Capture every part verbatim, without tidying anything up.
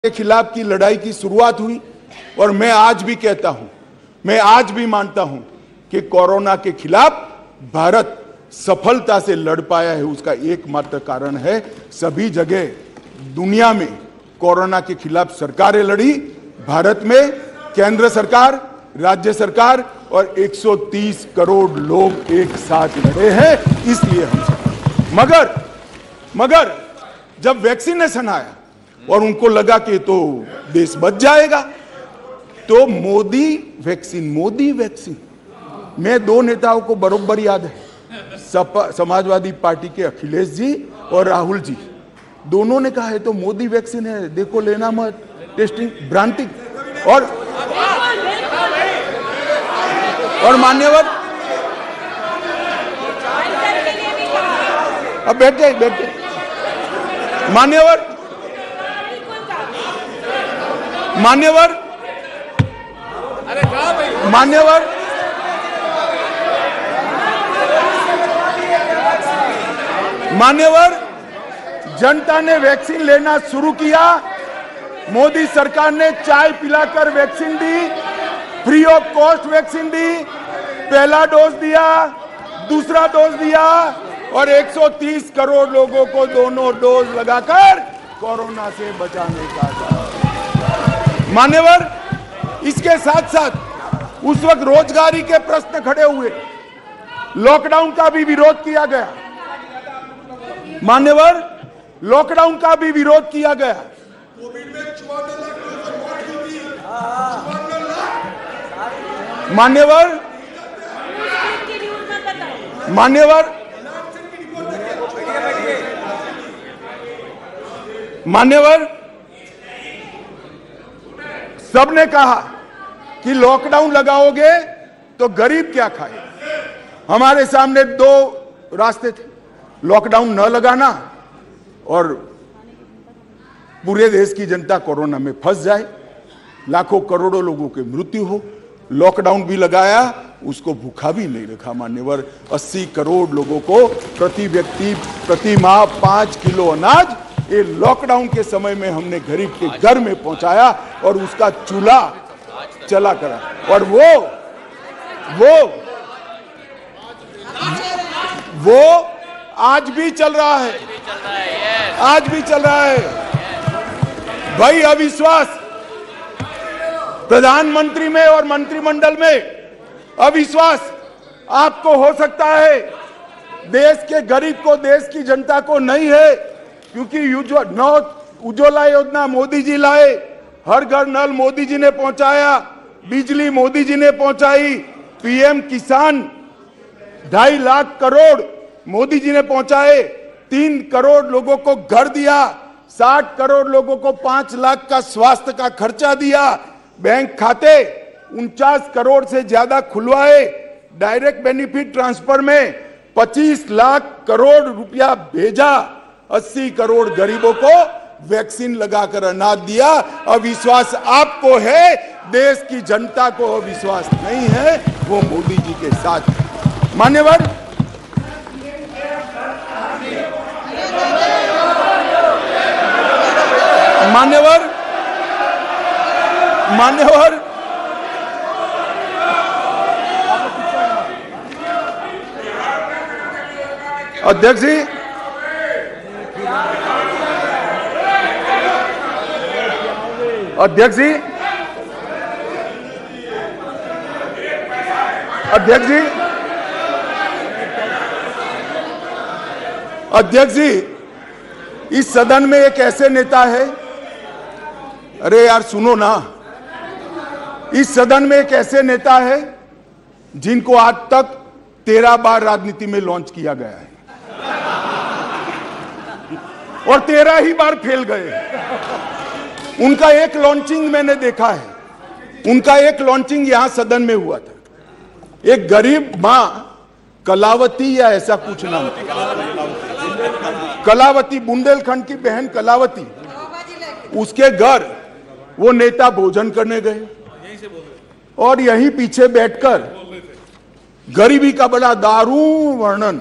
के खिलाफ की लड़ाई की शुरुआत हुई और मैं आज भी कहता हूं, मैं आज भी मानता हूं कि कोरोना के खिलाफ भारत सफलता से लड़ पाया है। उसका एकमात्र कारण है सभी जगह दुनिया में कोरोना के खिलाफ सरकारें लड़ी, भारत में केंद्र सरकार, राज्य सरकार और एक सौ तीस करोड़ लोग एक साथ लड़े हैं, इसलिए हम सफल। मगर मगर जब वैक्सीनेशन आया और उनको लगा कि तो देश बच जाएगा, तो मोदी वैक्सीन मोदी वैक्सीन मैं दो नेताओं को बरोबर याद है, समाजवादी पार्टी के अखिलेश जी और राहुल जी, दोनों ने कहा है तो मोदी वैक्सीन है, देखो लेना मत, टेस्टिंग भ्रांति। और और मान्यवर अब बैठे बैठे मान्यवर मान्यवर मान्यवर मान्यवर जनता ने वैक्सीन लेना शुरू किया। मोदी सरकार ने चाय पिलाकर वैक्सीन दी, फ्री ऑफ कॉस्ट वैक्सीन दी, पहला डोज दिया, दूसरा डोज दिया और एक सौ तीस करोड़ लोगों को दोनों डोज लगाकर कोरोना से बचाने का था। मान्यवर, इसके साथ साथ उस वक्त रोजगारी के प्रश्न खड़े हुए, लॉकडाउन का भी विरोध किया गया। मान्यवर, लॉकडाउन का भी विरोध किया गया। मान्यवर मान्यवर मान्यवर सबने कहा कि लॉकडाउन लगाओगे तो गरीब क्या खाए। हमारे सामने दो रास्ते थे, लॉकडाउन न लगाना और पूरे देश की जनता कोरोना में फंस जाए, लाखों करोड़ों लोगों की मृत्यु हो। लॉकडाउन भी लगाया, उसको भूखा भी नहीं रखा। मान्यवर, अस्सी करोड़ लोगों को प्रति व्यक्ति प्रति माह पांच किलो अनाज ये लॉकडाउन के समय में हमने गरीब के घर में पहुंचाया और उसका चूल्हा चला करा। और वो वो वो आज भी चल रहा है, आज भी चल रहा है। भाई, अविश्वास प्रधानमंत्री में और मंत्रिमंडल में अविश्वास आपको हो सकता है, देश के गरीब को, देश की जनता को नहीं है, क्योंकि नौ उज्ज्वला योजना मोदी जी लाए, हर घर नल मोदी जी ने पहुंचाया, बिजली मोदी जी ने पहुंचाई, पीएम किसान ढाई लाख करोड़ मोदी जी ने पहुंचाए, तीन करोड़ लोगों को घर दिया, साठ करोड़ लोगों को पांच लाख का स्वास्थ्य का खर्चा दिया, बैंक खाते उनचास करोड़ से ज्यादा खुलवाए, डायरेक्ट बेनिफिट ट्रांसफर में पच्चीस लाख करोड़ रुपया भेजा, अस्सी करोड़ गरीबों को वैक्सीन लगाकर अनाज दिया। अविश्वास आपको है, देश की जनता को अविश्वास नहीं है, वो मोदी जी के साथ। मान्यवर, मान्यवर मान्यवर अध्यक्ष जी, अध्यक्ष जी अध्यक्ष जी अध्यक्ष जी इस सदन में एक ऐसे नेता है, अरे यार सुनो ना, इस सदन में एक ऐसे नेता है जिनको आज तक तेरह बार राजनीति में लॉन्च किया गया है और तेरह ही बार फेल गए। उनका एक लॉन्चिंग मैंने देखा है, उनका एक लॉन्चिंग यहां सदन में हुआ था। एक गरीब मां कलावती या ऐसा कुछ नाम, कलावती, बुंदेलखंड की बहन कलावती, उसके घर वो नेता भोजन करने गए और यहीं पीछे बैठकर गरीबी का बड़ा दारुण वर्णन,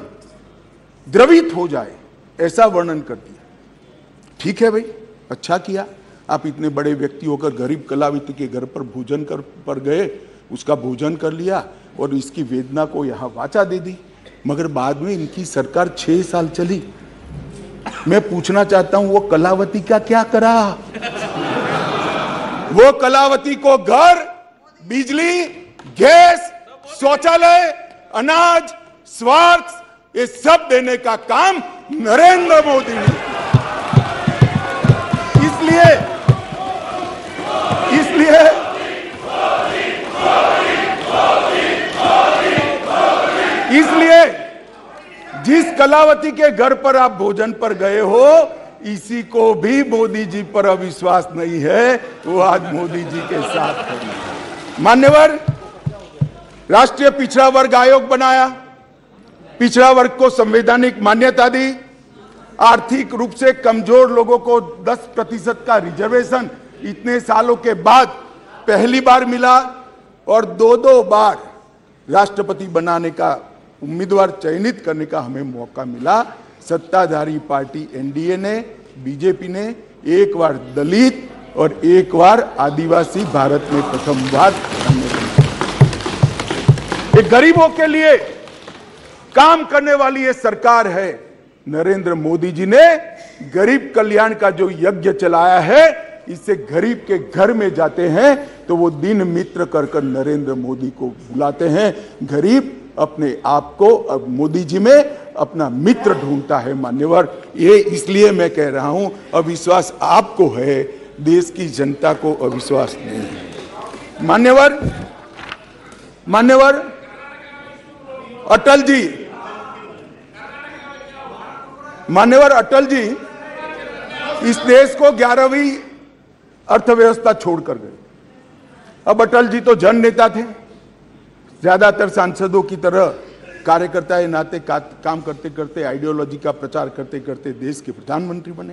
द्रवित हो जाए ऐसा वर्णन कर दिया। ठीक है भाई, अच्छा किया, आप इतने बड़े व्यक्ति होकर गरीब कलावित के घर पर भोजन कर पर गए, उसका भोजन कर लिया और इसकी वेदना को यहाँ वाचा दे दी, मगर बाद में इनकी सरकार छह साल चली। मैं पूछना चाहता हूं वो कलावती का क्या करा? वो कलावती को घर, बिजली, गैस, शौचालय, अनाज, स्वास्थ्य, ये सब देने का काम नरेंद्र मोदी ने। इसलिए इसलिए इसलिए जिस कलावती के घर पर आप भोजन पर गए हो, इसी को भी मोदी जी पर अविश्वास नहीं है, वो आज मोदी जी के साथ है। मान्यवर, राष्ट्रीय पिछड़ा वर्ग आयोग बनाया, पिछड़ा वर्ग को संवैधानिक मान्यता दी, आर्थिक रूप से कमजोर लोगों को दस प्रतिशत का रिजर्वेशन इतने सालों के बाद पहली बार मिला और दो दो बार राष्ट्रपति बनाने का उम्मीदवार चयनित करने का हमें मौका मिला। सत्ताधारी पार्टी एनडीए ने, बीजेपी ने एक बार दलित और एक बार आदिवासी भारत में प्रथम बार एक गरीबों के लिए काम करने वाली ये सरकार है। नरेंद्र मोदी जी ने गरीब कल्याण का जो यज्ञ चलाया है, इससे गरीब के घर में जाते हैं तो वो दिन मित्र कर कर नरेंद्र मोदी को बुलाते हैं। गरीब अपने आप को अब मोदी जी में अपना मित्र ढूंढता है। मान्यवर, ये इसलिए मैं कह रहा हूं, अविश्वास आपको है, देश की जनता को अविश्वास नहीं है। मान्यवर मान्यवर अटल जी मान्यवर अटल जी इस देश को ग्यारहवीं अर्थव्यवस्था छोड़कर गए। अब अटल जी तो जन नेता थे, ज्यादातर सांसदों की तरह कार्यकर्ता के नाते का, काम करते करते, आइडियोलॉजी का प्रचार करते करते देश के प्रधानमंत्री बने।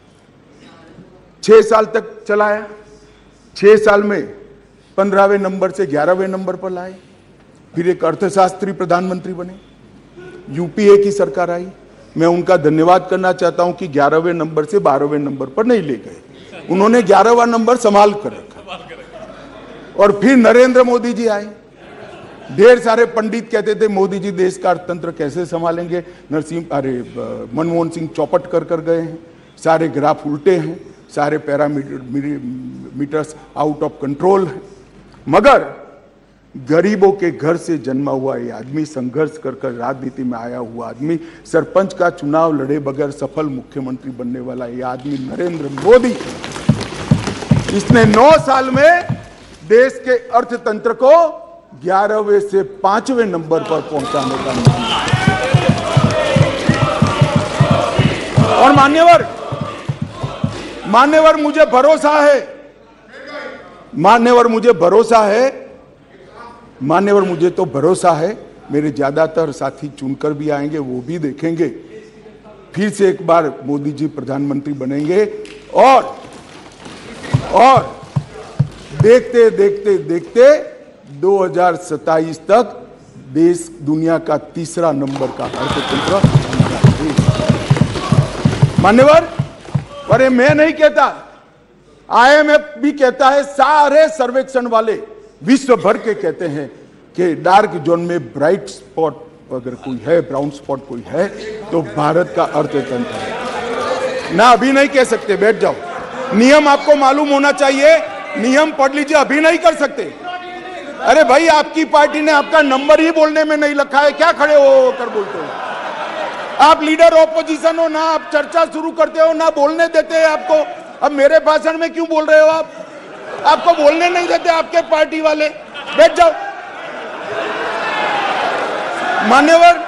छह साल तक चलाया, छह साल में पंद्रहवें नंबर से ग्यारहवें नंबर पर लाए, फिर एक अर्थशास्त्री प्रधानमंत्री बने, यूपीए की सरकार आई। मैं उनका धन्यवाद करना चाहता हूं कि ग्यारहवें नंबर से बारहवें नंबर पर नहीं ले गए, उन्होंने ग्यारहवां नंबर संभाल कर रखा। और फिर नरेंद्र मोदी जी आए। ढेर सारे पंडित कहते थे मोदी जी देश का अर्थतंत्र कैसे संभालेंगे, नरसिंह अरे मनमोहन सिंह चौपट कर कर गए हैं, सारे ग्राफ उल्टे हैं, सारे parameter meters out of control हैं। मगर गरीबों के घर से जन्मा हुआ ये आदमी, संघर्ष कर कर राजनीति में आया हुआ आदमी, सरपंच का चुनाव लड़े बगैर सफल मुख्यमंत्री बनने वाला ये आदमी नरेंद्र मोदी, इसने नौ साल में देश के अर्थतंत्र को ग्यारहवें से पांचवें नंबर पर पहुंचाने का नाम। और मान्यवर मान्यवर मुझे भरोसा है मान्यवर मुझे भरोसा है मान्यवर मुझे तो भरोसा है, मेरे ज्यादातर साथी चुनकर भी आएंगे, वो भी देखेंगे, फिर से एक बार मोदी जी प्रधानमंत्री बनेंगे और और देखते देखते देखते दो हज़ार सत्ताईस तक देश दुनिया का तीसरा नंबर का अर्थतंत्र। मान्यवर, अरे मैं नहीं कहता, आईएमएफ भी कहता है, सारे सर्वेक्षण वाले विश्व भर के कहते हैं कि डार्क जोन में ब्राइट स्पॉट अगर कोई है, ब्राउन स्पॉट कोई है, तो भारत का अर्थतंत्र है ना। अभी नहीं कह सकते, बैठ जाओ, नियम आपको मालूम होना चाहिए, नियम पढ़ लीजिए, अभी नहीं कर सकते। अरे भाई, आपकी पार्टी ने आपका नंबर ही बोलने में नहीं रखा है, क्या खड़े हो कर बोलते हो? आप लीडर ऑपोजिशन हो ना, आप चर्चा शुरू करते हो ना, बोलने देते हैं आपको। अब मेरे भाषण में क्यों बोल रहे हो आप? आपको बोलने नहीं देते आपके पार्टी वाले, बैठ जाओ। मान्यवर,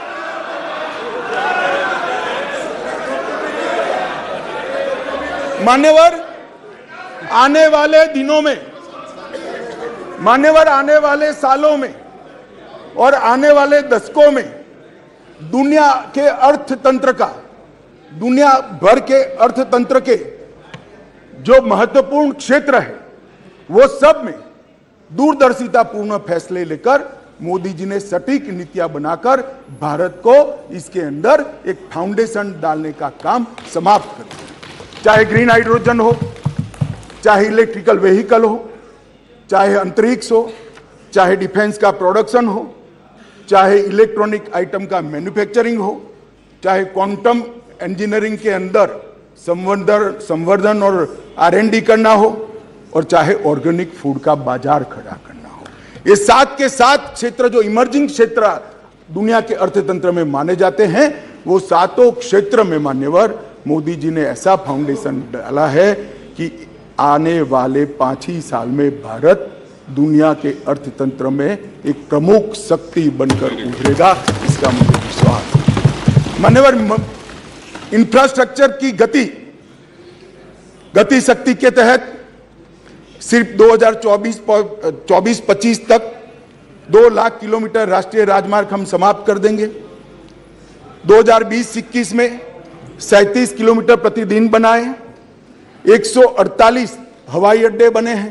मान्यवर आने वाले दिनों में, मान्यवर आने वाले सालों में और आने वाले दशकों में दुनिया के अर्थतंत्र का, दुनिया भर के अर्थतंत्र के जो महत्वपूर्ण क्षेत्र है, वो सब में दूरदर्शितापूर्ण फैसले लेकर मोदी जी ने सटीक नीतियां बनाकर भारत को इसके अंदर एक फाउंडेशन डालने का काम समाप्त कर दिया। चाहे ग्रीन हाइड्रोजन हो, चाहे इलेक्ट्रिकल व्हीकल हो, चाहे अंतरिक्ष हो, चाहे डिफेंस का प्रोडक्शन हो, चाहे इलेक्ट्रॉनिक आइटम का मैन्युफैक्चरिंग हो, चाहे क्वांटम इंजीनियरिंग के अंदर संवर्धन संवर्धन और आर एंड डी करना हो, और चाहे ऑर्गेनिक फूड का बाजार खड़ा करना हो। ये सात के सात क्षेत्र जो इमर्जिंग क्षेत्र दुनिया के अर्थतंत्र में माने जाते हैं, वो सातों क्षेत्र में मान्यवर मोदी जी ने ऐसा फाउंडेशन डाला है कि आने वाले पांच ही साल में भारत दुनिया के अर्थतंत्र में एक प्रमुख शक्ति बनकर उभरेगा, इसका मुझे विश्वास है। मान्यवर, इंफ्रास्ट्रक्चर की गति गति शक्ति के तहत सिर्फ दो हज़ार चौबीस पच्चीस तक दो लाख किलोमीटर राष्ट्रीय राजमार्ग हम समाप्त कर देंगे। दो हज़ार बीस इक्कीस में सैंतीस किलोमीटर प्रतिदिन बनाए, एक सौ अड़तालीस हवाई अड्डे बने हैं।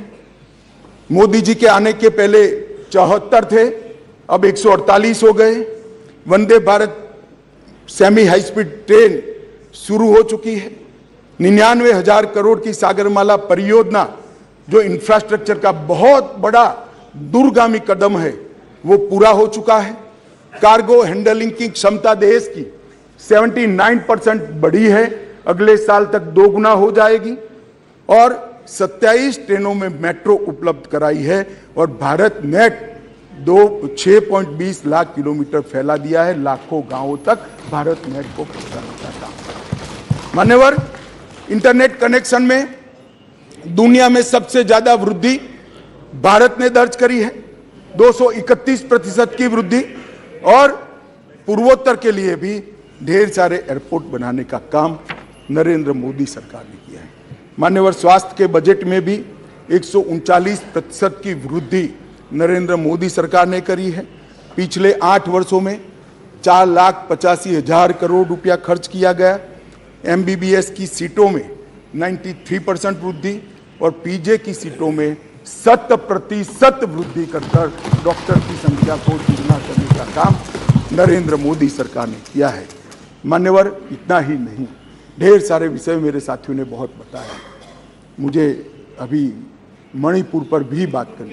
मोदी जी के आने के पहले चौहत्तर थे, अब एक सौ अड़तालीस हो गए। Vande Bharat semi high speed train शुरू हो चुकी है। निन्यानवे हजार करोड़ की सागरमाला परियोजना जो इंफ्रास्ट्रक्चर का बहुत बड़ा दूरगामी कदम है, वो पूरा हो चुका है। कार्गो हैंडलिंग की क्षमता देश की उन्यासी परसेंट बढ़ी है, अगले साल तक दोगुना हो जाएगी। और सत्ताईस ट्रेनों में मेट्रो उपलब्ध कराई है, और भारत नेट दो छह पॉइंट बीस लाख किलोमीटर फैला दिया है। लाखों गांवों तक भारत नेट को पहुंचाने का काम। मान्यवर, इंटरनेट कनेक्शन में दुनिया में सबसे ज्यादा वृद्धि भारत ने दर्ज करी है, दो सौ इकतीस प्रतिशत की वृद्धि। और पूर्वोत्तर के लिए भी ढेर सारे एयरपोर्ट बनाने का काम नरेंद्र मोदी सरकार ने किया है। मान्यवर, स्वास्थ्य के बजट में भी एक सौ उनचालीस प्रतिशत की वृद्धि नरेंद्र मोदी सरकार ने करी है। पिछले आठ वर्षों में चार लाख पचासी हजार करोड़ रुपया खर्च किया गया। एमबीबीएस की सीटों में तिरानवे परसेंट वृद्धि, और पीजे की सीटों में शत प्रतिशत वृद्धि कर कर डॉक्टर की संख्या को दुगना करने का काम नरेंद्र मोदी सरकार ने किया है। मान्यवर, इतना ही नहीं, ढेर सारे विषय मेरे साथियों ने बहुत बताया। मुझे अभी मणिपुर पर भी बात करनी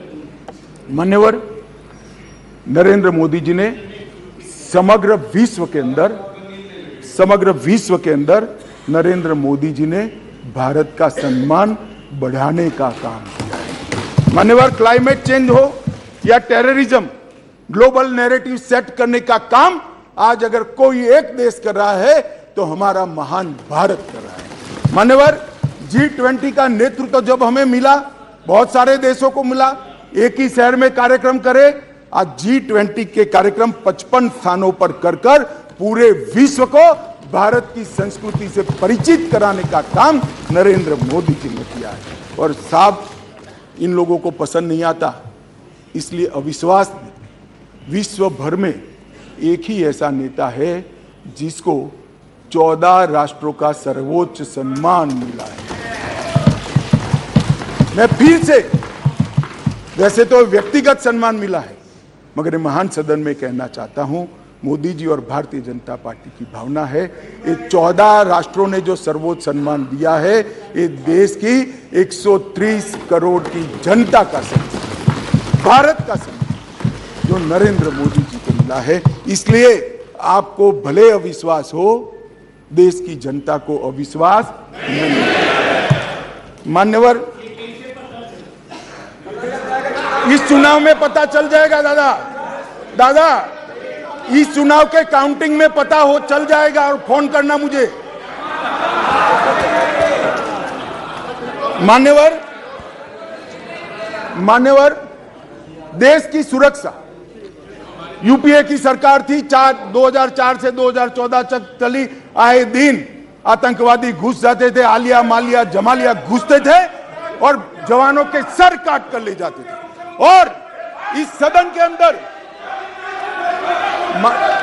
है। मान्यवर, नरेंद्र मोदी जी ने समग्र विश्व के अंदर समग्र विश्व के अंदर नरेंद्र मोदी जी ने भारत का सम्मान बढ़ाने का काम किया है। मान्यवर, क्लाइमेट चेंज हो या टेररिज्म, ग्लोबल नैरेटिव सेट करने का काम आज अगर कोई एक देश कर रहा है तो हमारा महान भारत कर रहा है। मान्यवर, जी ट्वेंटी का नेतृत्व जब हमें मिला, बहुत सारे देशों को मिला, एक ही शहर में कार्यक्रम करे। आज जी ट्वेंटी के कार्यक्रम पचपन स्थानों पर कर कर पूरे विश्व को भारत की संस्कृति से परिचित कराने का काम नरेंद्र मोदी जी ने किया है। और साहब, इन लोगों को पसंद नहीं आता, इसलिए अविश्वास विश्व भर में एक ही ऐसा नेता है जिसको चौदह राष्ट्रों का सर्वोच्च सम्मान मिला है। मैं फिर से, वैसे तो व्यक्तिगत सम्मान मिला है, मगर महान सदन में कहना चाहता हूं, मोदी जी और भारतीय जनता पार्टी की भावना है, ये चौदह राष्ट्रों ने जो सर्वोच्च सम्मान दिया है, ये देश की एक सौ तीस करोड़ की जनता का सम्मान, भारत का सम्मान जो नरेंद्र मोदी जी को मिला है। इसलिए आपको भले अविश्वास हो, देश की जनता को अविश्वास नहीं। मान्यवर, इस चुनाव में पता चल जाएगा दादा दादा इस चुनाव के काउंटिंग में पता हो चल जाएगा, और फोन करना मुझे। मान्यवर मान्यवर देश की सुरक्षा, यूपीए की सरकार थी, चार दो हज़ार चार से दो हज़ार चौदह तक चली। आए दिन आतंकवादी घुस जाते थे, आलिया मालिया जमालिया घुसते थे और जवानों के सर काट कर ले जाते थे। और इस सदन के अंदर